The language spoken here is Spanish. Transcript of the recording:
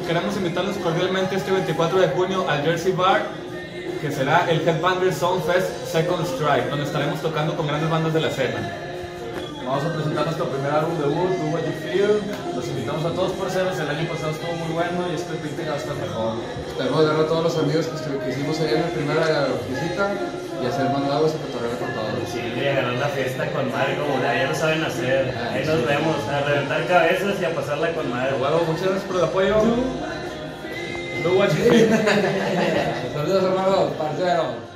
queremos invitarlos cordialmente este 24 de junio al Jersey Bar, que será el Headbanger Sound Fest Second Strike, donde estaremos tocando con grandes bandas de la escena. Vamos a presentar nuestro primer álbum debut, Do What You Feel. Los invitamos a todos por ser, el año pasado estuvo muy bueno y este pinta va a estar mejor. Esperemos ver a todos los amigos que hicimos ahí en la primera visita y hacer más nuevos y cotorrear con todos. Sí, y agarrar la fiesta con madre, como ya lo saben hacer. Ahí nos vemos, a reventar cabezas y a pasarla con madre. Huevo, muchas gracias por el apoyo. Do what you feel. Saludos hermanos, parceros.